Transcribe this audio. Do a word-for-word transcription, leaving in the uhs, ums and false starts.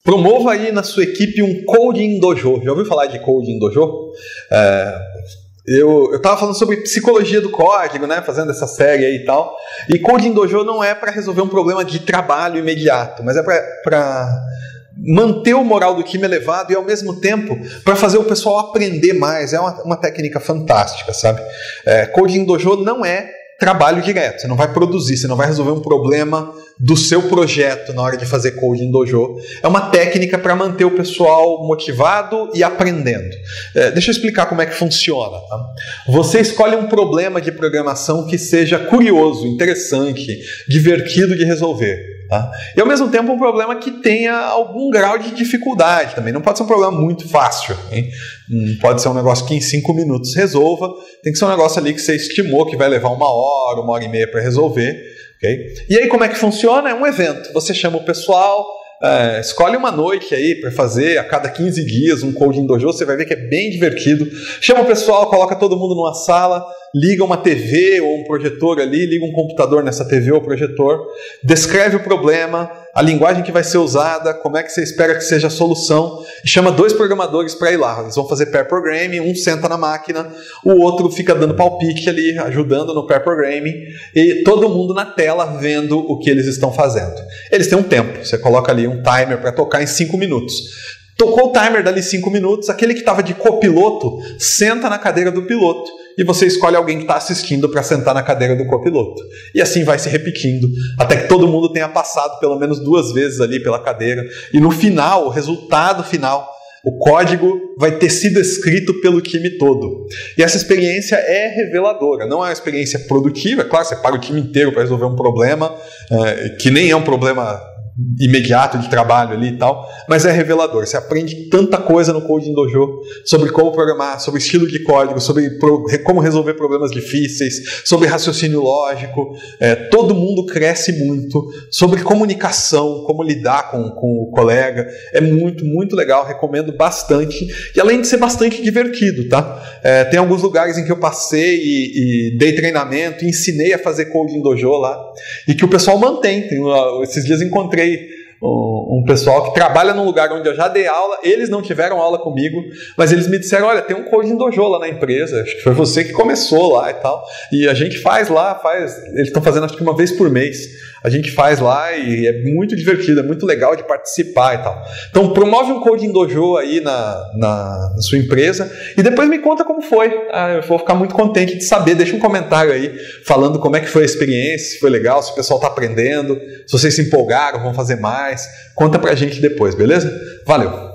Promova aí na sua equipe um Coding Dojo. Já ouviu falar de Coding Dojo? É, eu estava falando sobre psicologia do código, né, fazendo essa série aí e tal. E Coding Dojo não é para resolver um problema de trabalho imediato, mas é para manter o moral do time elevado e, ao mesmo tempo, para fazer o pessoal aprender mais. É uma, uma técnica fantástica, sabe? É, Coding Dojo não é trabalho direto, você não vai produzir, você não vai resolver um problema do seu projeto na hora de fazer Coding Dojo. É uma técnica para manter o pessoal motivado e aprendendo. É, deixa eu explicar como é que funciona. Tá? Você escolhe um problema de programação que seja curioso, interessante, divertido de resolver. Tá? E ao mesmo tempo um problema que tenha algum grau de dificuldade também. Não pode ser um problema muito fácil. Hein? Não pode ser um negócio que em cinco minutos resolva. Tem que ser um negócio ali que você estimou que vai levar uma hora, uma hora e meia para resolver. Okay? E aí como é que funciona? É um evento. Você chama o pessoal, é, escolhe uma noite aí para fazer a cada quinze dias um Coding Dojo. Você vai ver que é bem divertido. Chama o pessoal, coloca todo mundo numa sala, liga uma T V ou um projetor ali, liga um computador nessa T V ou projetor, descreve o problema, a linguagem que vai ser usada, como é que você espera que seja a solução, e chama dois programadores para ir lá. Eles vão fazer pair programming, um senta na máquina, o outro fica dando palpite ali, ajudando no pair programming, e todo mundo na tela vendo o que eles estão fazendo. Eles têm um tempo, você coloca ali um timer para tocar em cinco minutos. Tocou o timer dali cinco minutos, aquele que estava de copiloto senta na cadeira do piloto e você escolhe alguém que está assistindo para sentar na cadeira do copiloto. E assim vai se repetindo, até que todo mundo tenha passado pelo menos duas vezes ali pela cadeira. E no final, o resultado final, o código vai ter sido escrito pelo time todo. E essa experiência é reveladora, não é uma experiência produtiva. Claro, você para o time inteiro para resolver um problema, é, que nem é um problema imediato de trabalho ali e tal, mas é revelador. Você aprende tanta coisa no Coding Dojo sobre como programar, sobre estilo de código, sobre pro, como resolver problemas difíceis, sobre raciocínio lógico. É, todo mundo cresce muito, sobre comunicação, como lidar com, com o colega. É muito, muito legal, recomendo bastante. E além de ser bastante divertido, tá? É, tem alguns lugares em que eu passei e, e dei treinamento, e ensinei a fazer Coding Dojo lá, e que o pessoal mantém. Tem, esses dias encontrei um pessoal que trabalha num lugar onde eu já dei aula. Eles não tiveram aula comigo, mas eles me disseram, olha, tem um Coding Dojo lá na empresa, acho que foi você que começou lá e tal, e a gente faz lá, faz, eles estão fazendo acho que uma vez por mês, a gente faz lá e é muito divertido, é muito legal de participar e tal. Então promove um Coding Dojo aí na, na, na sua empresa e depois me conta como foi. Ah, eu vou ficar muito contente de saber. Deixa um comentário aí falando como é que foi a experiência, se foi legal, se o pessoal está aprendendo, se vocês se empolgaram, vão fazer mais. Conta pra gente depois, beleza? Valeu!